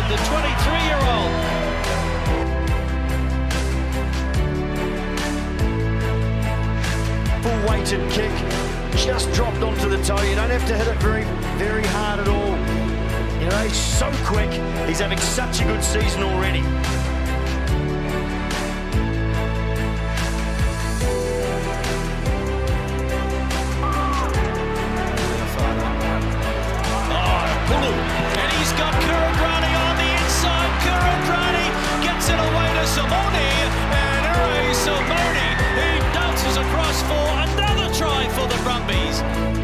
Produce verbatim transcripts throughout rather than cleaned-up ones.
the twenty-three-year-old. Full weighted kick, just dropped onto the toe. You don't have to hit it very, very hard at all. You know, he's so quick. He's having such a good season already. And he's got Kuridrani on the inside. Kuridrani gets it away to Simone, and Uri Simone, he dances across for another try for the Brumbies.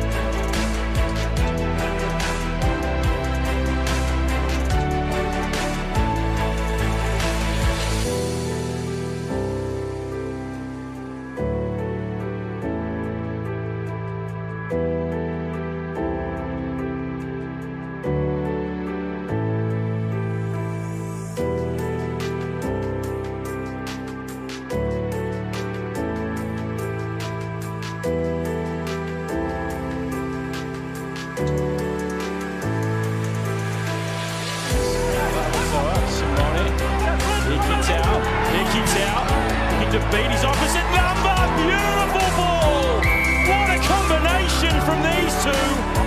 To beat his opposite number. Beautiful ball. What a combination from these two.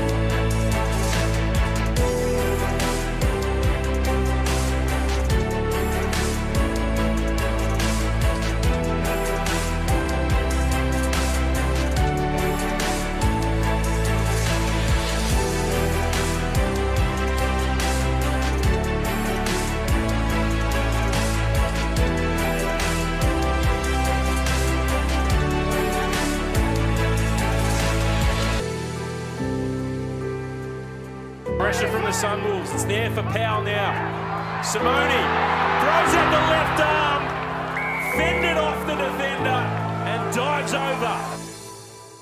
Pressure from the Sunwolves. It's there for Powell now. Simone throws out the left arm, fended off the defender and dives over.